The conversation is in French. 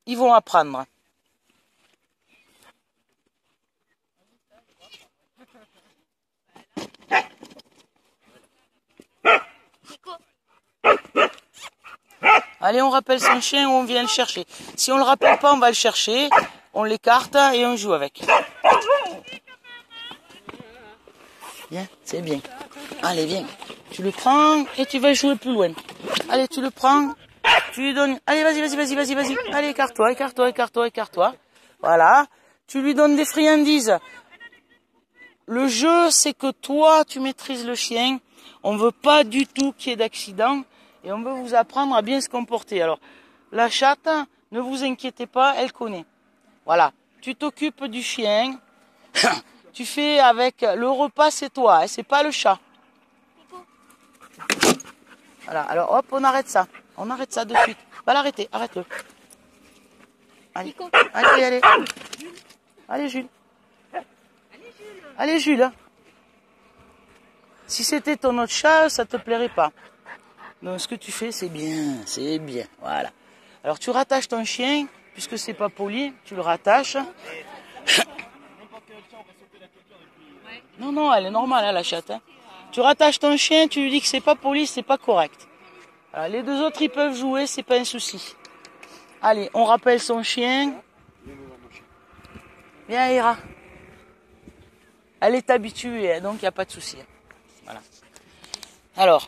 ils vont apprendre. Allez, on rappelle son chien ou on vient le chercher. Si on le rappelle pas, on va le chercher, on l'écarte et on joue avec. Bien, c'est bien. Allez, viens. Tu le prends et tu vas jouer plus loin. Allez, tu le prends, tu lui donnes... Allez, vas-y. Allez, écarte-toi. Voilà. Tu lui donnes des friandises. Le jeu, c'est que toi, tu maîtrises le chien. On veut pas du tout qu'il y ait d'accident. Et on veut vous apprendre à bien se comporter. Alors, la chatte, ne vous inquiétez pas, elle connaît. Voilà. Tu t'occupes du chien. Tu fais avec... Le repas, c'est toi, hein, c'est pas le chat. Voilà. Alors, hop, on arrête ça. On arrête ça de suite. Va l'arrêter, arrête-le. Allez, allez. Allez, Jules. Allez, Jules. Si c'était ton autre chat, ça te plairait pas. Donc, ce que tu fais, c'est bien. Voilà. Alors, tu rattaches ton chien, puisque c'est pas poli, tu le rattaches. Non, elle est normale, hein, la chatte. Hein. Tu rattaches ton chien, tu lui dis que c'est pas poli, c'est pas correct. Alors, les deux autres, ils peuvent jouer, c'est pas un souci. Allez, on rappelle son chien. Viens, Ira. Elle est habituée, donc il n'y a pas de souci. Voilà. Alors,